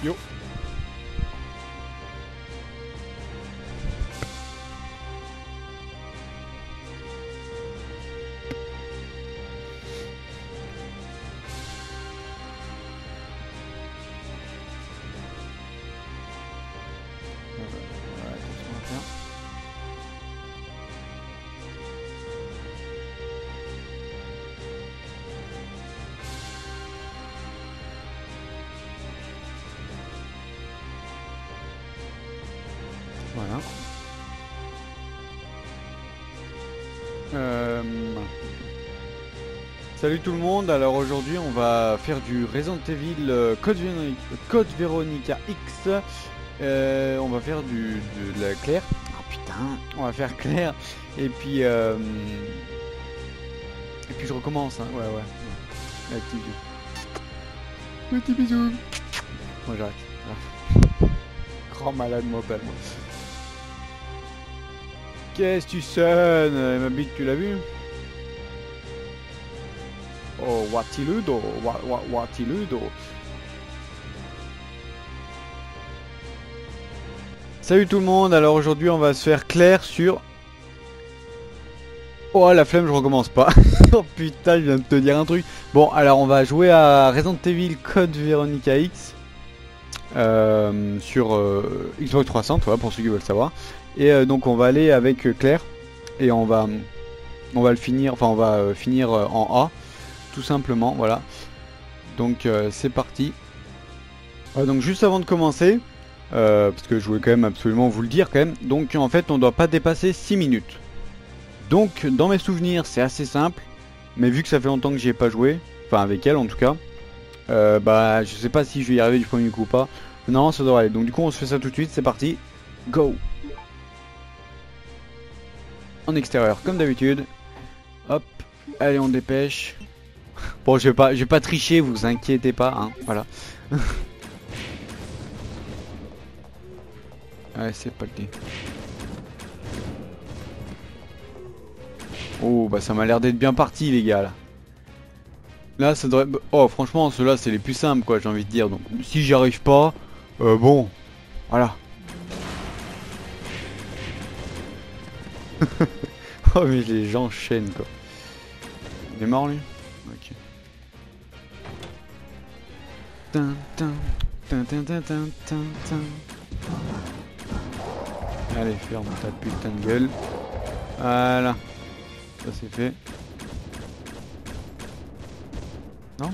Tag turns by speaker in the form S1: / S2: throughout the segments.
S1: Yo. Voilà. Salut tout le monde, alors aujourd'hui on va faire du Resident Evil Code Veronica X. On va faire de la Claire. Oh putain, on va faire Claire. Et puis je recommence, hein. Ouais. Allez, petit bisou. Petit bisou. Moi j'arrête. Ah. Grand malade mental moi. Qu'est-ce que tu sonnes? Ma bite, tu l'as vu? Oh, Watiludo, Watiludo. Salut tout le monde, alors aujourd'hui on va se faire Claire sur... Oh la flemme, je recommence pas. Oh putain, je viens de te dire un truc. Bon, alors on va jouer à Resident Evil Code Veronica X. Sur Xbox 360, voilà, pour ceux qui veulent savoir. Et donc on va aller avec Claire et on va le finir, enfin on va finir en A tout simplement, voilà. Donc c'est parti. Donc juste avant de commencer, parce que je voulais quand même absolument vous le dire quand même, donc en fait on doit pas dépasser 6 minutes. Donc dans mes souvenirs c'est assez simple, mais vu que ça fait longtemps que j'y ai pas joué, enfin avec elle en tout cas, bah je sais pas si je vais y arriver du premier coup ou pas. Non, ça devrait aller. Donc du coup on se fait ça tout de suite, c'est parti. Go. En extérieur comme d'habitude. Hop, allez on dépêche. Bon je vais pas tricher, vous inquiétez pas, hein, voilà. Allez c'est parti. Oh bah ça m'a l'air d'être bien parti les gars là. Là ça devrait... Oh franchement ceux-là c'est les plus simples quoi, j'ai envie de dire. Donc si j'y arrive pas, bon, voilà. Oh mais les gens enchaînent quoi. Il est mort lui? Ok. Allez ferme ta putain de gueule. Voilà. Ça c'est fait. Non?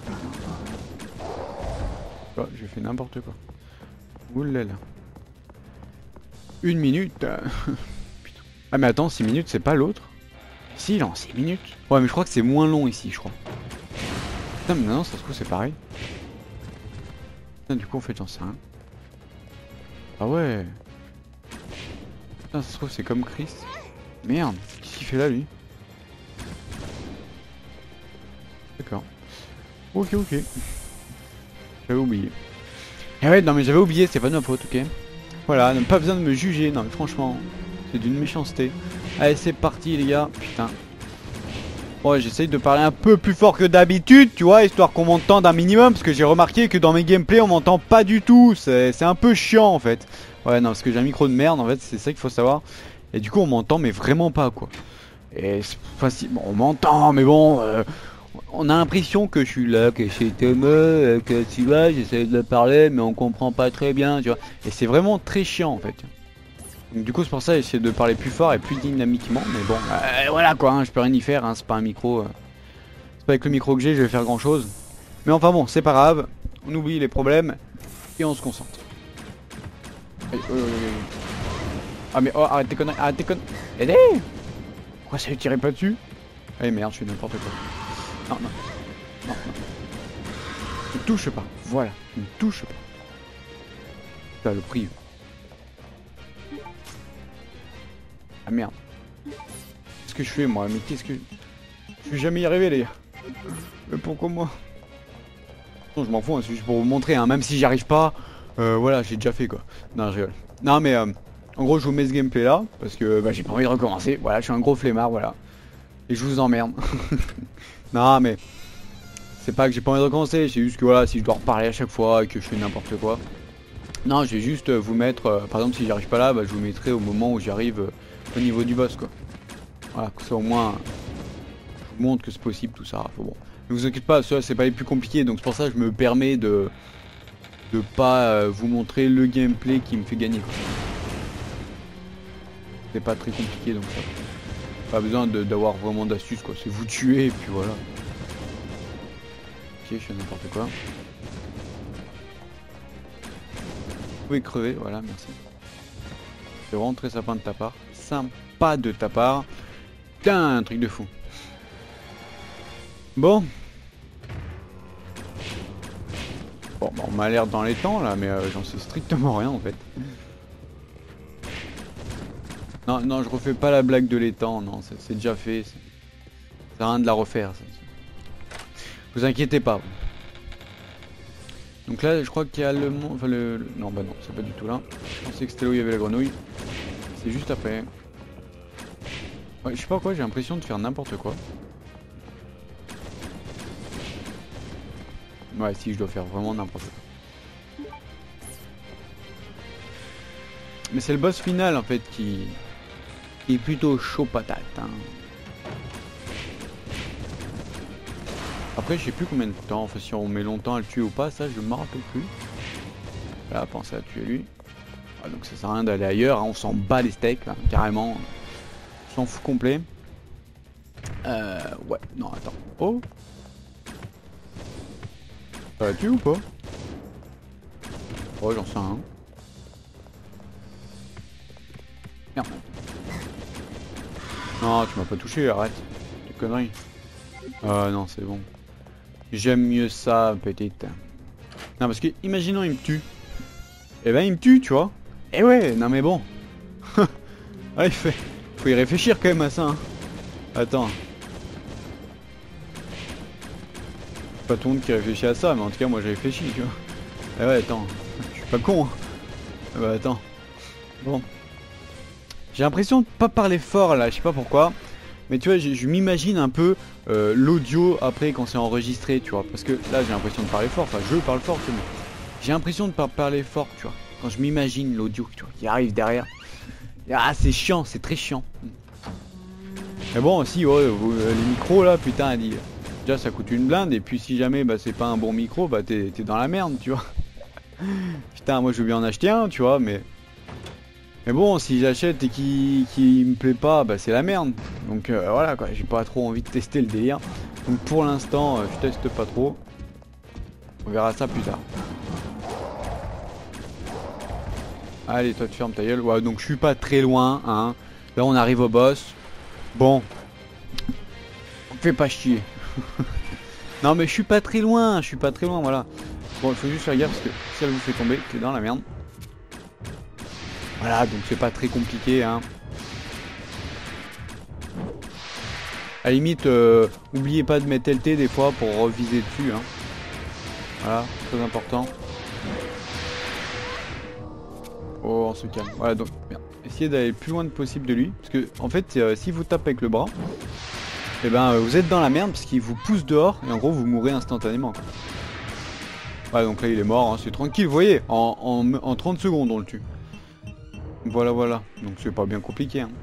S1: Oh, j'ai fait n'importe quoi. Oulala. 1 minute. Putain. Ah mais attends, 6 minutes c'est pas l'autre? Si, non, 6 minutes. Ouais mais je crois que c'est moins long ici, je crois. Putain mais non, ça se trouve c'est pareil. Putain du coup en fait j'en sais rien. Ah ouais. Putain ça se trouve c'est comme Chris. Merde, qu'est-ce qu'il fait là lui? D'accord. Ok. J'avais oublié. Ah ouais non mais j'avais oublié, c'est pas de ma faute, ok. Voilà, pas besoin de me juger, non mais franchement. C'est d'une méchanceté. Allez c'est parti les gars, putain. Ouais j'essaye de parler un peu plus fort que d'habitude, tu vois, histoire qu'on m'entende un minimum. Parce que j'ai remarqué que dans mes gameplays on m'entend pas du tout. C'est un peu chiant en fait. Ouais non parce que j'ai un micro de merde en fait, c'est ça qu'il faut savoir. Et du coup on m'entend mais vraiment pas quoi. Et c'est facile, bon, on m'entend mais bon... on a l'impression que je suis là, que c'est Thomas, que tu vois, j'essaie de parler mais on comprend pas très bien, tu vois. Et c'est vraiment très chiant en fait. Donc du coup c'est pour ça j'essaie de parler plus fort et plus dynamiquement, mais bon, voilà quoi, hein, je peux rien y faire, hein, c'est pas un micro, c'est pas avec le micro que j'ai, je vais faire grand chose. Mais enfin bon, c'est pas grave, on oublie les problèmes et on se concentre. Allez, ah mais oh, arrête tes conneries, aidez. Pourquoi ça lui tirait pas dessus? Allez merde, je fais n'importe quoi. Non. Ne touche pas, voilà, ne touche pas. Putain le prix. Ah merde. Qu'est-ce que je fais moi? Mais qu'est-ce que... Je suis jamais y arrivé les gars. Mais pourquoi moi? Non je m'en fous, hein, c'est juste pour vous montrer, hein. Même si j'y arrive pas, voilà j'ai déjà fait quoi. Non je rigole. Non mais en gros je vous mets ce gameplay là, parce que bah, j'ai pas envie de recommencer. Voilà, je suis un gros flemmard, voilà. Et je vous emmerde. Non mais... C'est pas que j'ai pas envie de recommencer, c'est juste que voilà, si je dois reparler à chaque fois et que je fais n'importe quoi. Non, je vais juste vous mettre, par exemple si j'arrive pas là, bah, je vous mettrai au moment où j'arrive au niveau du boss quoi. Voilà, que ça au moins, je vous montre que c'est possible tout ça. Enfin, bon. Ne vous inquiétez pas, ça c'est pas les plus compliqués, donc c'est pour ça que je me permets de pas vous montrer le gameplay qui me fait gagner. C'est pas très compliqué donc ça. Pas besoin d'avoir vraiment d'astuces quoi, c'est vous tuer et puis voilà. Ok, je fais n'importe quoi. Vous pouvez crever, voilà, merci. C'est vraiment très sympa de ta part. Sympa de ta part. Putain, un truc de fou. Bon. Bon, bah, on m'a l'air dans les temps là, mais j'en sais strictement rien en fait. Non, non, je refais pas la blague de l'étang, non, c'est déjà fait. Ça sert à rien de la refaire. Ça. Vous inquiétez pas. Donc là, je crois qu'il y a le... Enfin, non, bah non, c'est pas du tout là. Je pensais que c'était là où il y avait la grenouille. C'est juste après. Ouais, je sais pas pourquoi, j'ai l'impression de faire n'importe quoi. Ouais, si, je dois faire vraiment n'importe quoi. Mais c'est le boss final, en fait, qui est plutôt chaud patate. Hein. Après, je sais plus combien de temps, enfin, si on met longtemps à le tuer ou pas, ça, je me rappelle plus. Là, pensez à tuer lui. Ah, donc ça sert à rien d'aller ailleurs, hein, on s'en bat les steaks, là, carrément. On s'en fout complet. Ouais, non, attends. Oh! Ça tue ou pas? Oh, j'en sais un. Merde. Non, tu m'as pas touché, arrête. Des conneries. Ah non, c'est bon. J'aime mieux ça, petite. Non, parce que, imaginons, il me tue. Eh ben, il me tue, tu vois. Eh ouais, non mais bon. Ouais, faut y réfléchir quand même à ça. Hein. Attends. Pas tout le monde qui réfléchit à ça, mais en tout cas, moi j'ai réfléchi, tu vois. Eh ouais, attends. Je suis pas con. Hein. Bah, attends. Bon. J'ai l'impression de pas parler fort là, je sais pas pourquoi. Mais tu vois, je m'imagine un peu l'audio après quand c'est enregistré, tu vois. Parce que là, j'ai l'impression de parler fort. Enfin, je parle fort, c'est bon. J'ai l'impression de pas parler fort, tu vois. Quand je m'imagine l'audio, tu vois, qui arrive derrière. Ah, c'est chiant, c'est très chiant. Mais bon, aussi, ouais, les micros là, putain, elle dit. Déjà, ça coûte une blinde. Et puis, si jamais bah, c'est pas un bon micro, bah t'es dans la merde, tu vois. Putain, moi je veux bien en acheter un, tu vois, mais bon, si j'achète et qui me plaît pas, bah c'est la merde. Donc voilà quoi, j'ai pas trop envie de tester le délire. Donc pour l'instant, je teste pas trop. On verra ça plus tard. Allez, toi tu fermes ta gueule. Ouais, donc je suis pas très loin, hein. Là on arrive au boss. Bon. Fais pas chier. Non mais je suis pas très loin, voilà. Bon, il faut juste faire gaffe parce que si elle vous fait tomber, t'es dans la merde. Voilà, donc c'est pas très compliqué, hein. À la limite, oubliez pas de mettre LT des fois pour reviser dessus, hein. Voilà, très important. Oh, on se calme. Voilà, donc, merde. Essayez d'aller le plus loin possible de lui. Parce que, en fait, si vous tapez avec le bras, et ben, vous êtes dans la merde parce qu'il vous pousse dehors et en gros, vous mourrez instantanément. Quoi. Voilà, donc là, il est mort, hein, c'est tranquille, vous voyez, en 30 secondes, on le tue. Voilà, voilà. Donc, c'est pas bien compliqué, hein.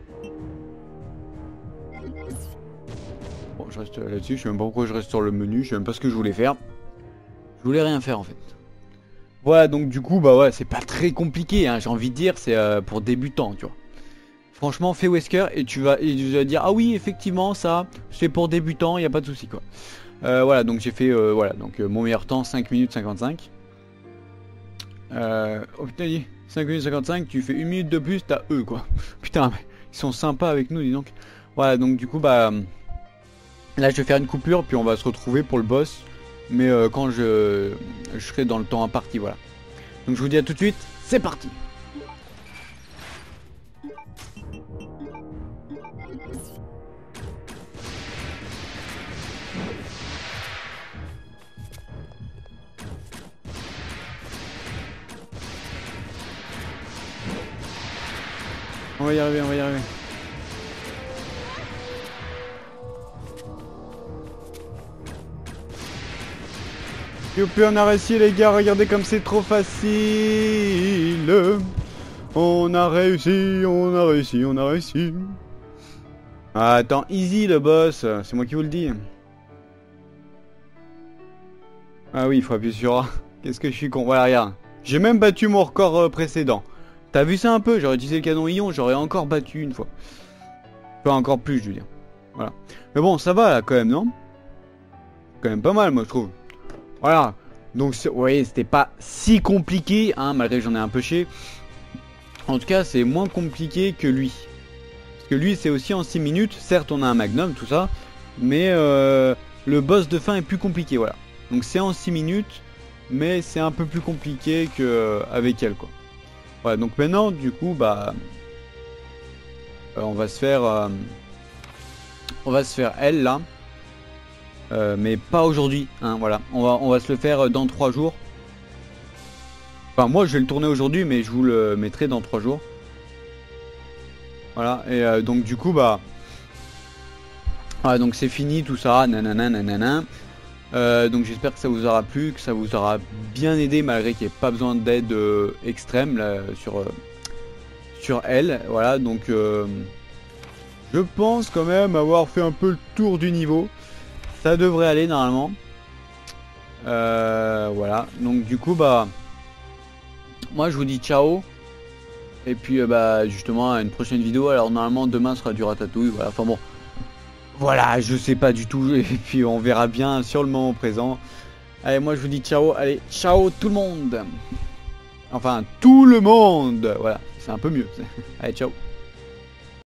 S1: Bon, je reste là-dessus, je sais même pas pourquoi je reste sur le menu, je sais même pas ce que je voulais faire. Je voulais rien faire, en fait. Voilà, donc du coup, bah ouais, c'est pas très compliqué, hein, j'ai envie de dire, c'est pour débutants, tu vois. Franchement, fais Wesker et tu vas dire, ah oui, effectivement, ça, c'est pour débutants, y a pas de souci, quoi. Voilà, donc j'ai fait, voilà, donc mon meilleur temps, 5 minutes 55. Oh putain, 5 minutes 55, tu fais 1 minute de plus, t'as eux, quoi. Putain, ils sont sympas avec nous, dis donc. Voilà, donc du coup, bah, là, je vais faire une coupure, puis on va se retrouver pour le boss. Mais quand je serai dans le temps imparti, voilà. Donc je vous dis à tout de suite, c'est parti. On va y arriver, on va y arriver. Youpi, on a réussi les gars, regardez comme c'est trop facile. On a réussi, on a réussi, on a réussi. Ah, attends, easy le boss, c'est moi qui vous le dis. Ah oui, il faut appuyer sur A. Qu'est-ce que je suis con. Voilà, regarde. J'ai même battu mon record précédent. T'as vu ça un peu? J'aurais utilisé le canon ion, j'aurais encore battu une fois. Enfin, encore plus, je veux dire. Voilà. Mais bon, ça va là quand même, non? Quand même pas mal, moi je trouve. Voilà. Donc, vous voyez, c'était pas si compliqué, hein, malgré que j'en ai un peu chié. En tout cas, c'est moins compliqué que lui. Parce que lui, c'est aussi en 6 minutes. Certes, on a un magnum, tout ça. Mais le boss de fin est plus compliqué, voilà. Donc, c'est en 6 minutes. Mais c'est un peu plus compliqué qu'avec elle, quoi. Voilà, donc maintenant, du coup, bah... on va se faire elle, là. Mais pas aujourd'hui, hein, voilà. On va se le faire dans 3 jours. Enfin, moi, je vais le tourner aujourd'hui, mais je vous le mettrai dans 3 jours. Voilà, et donc du coup, bah... Voilà, donc c'est fini, tout ça, nanana, nanana. Donc j'espère que ça vous aura plu, que ça vous aura bien aidé, malgré qu'il n'y ait pas besoin d'aide extrême, là, sur elle. Voilà, donc... je pense quand même avoir fait un peu le tour du niveau. Ça devrait aller, normalement. Voilà, donc du coup, bah... Moi, je vous dis ciao. Et puis, bah, justement, à une prochaine vidéo. Alors, normalement, demain sera du ratatouille. Voilà, enfin bon. Voilà, je sais pas du tout. Et puis, on verra bien sur le moment présent. Allez, moi, je vous dis ciao. Allez, ciao tout le monde. Enfin, tout le monde. Voilà, c'est un peu mieux. Allez, ciao.